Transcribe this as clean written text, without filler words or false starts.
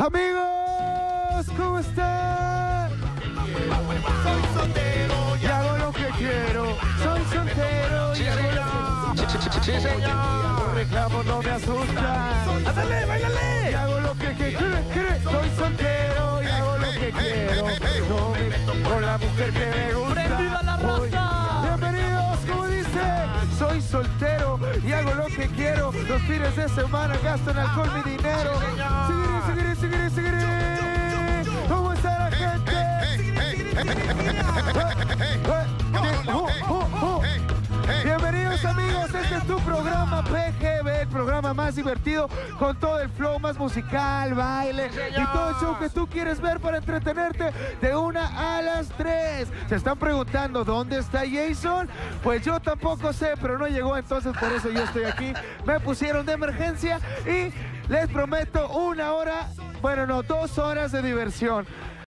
Amigos, ¿cómo están? Soy soltero y hago lo que quiero. Soy soltero y hago lo que quiero. Sí, señor. Los reclamos no me asustan. ¡Ándale, bailale! Y hago lo que quiero. Soy soltero y hago lo que quiero. No me meto con la mujer que me gusta. ¡Prendida la raza! Bienvenidos, como dice, soy soltero y hago lo que quiero. Los fines de semana gasto en alcohol mi dinero. Seguiré. ¿Cómo está la gente? Bienvenidos amigos, este es tu programa PGB, el programa más divertido, con todo el flow más musical, baile y todo el show que tú quieres ver para entretenerte de 1 a las 3. Se están preguntando ¿dónde está Jason? Pues yo tampoco sé, pero no llegó, entonces por eso yo estoy aquí. Me pusieron de emergencia y les prometo 1 hora, bueno no, 2 horas de diversión.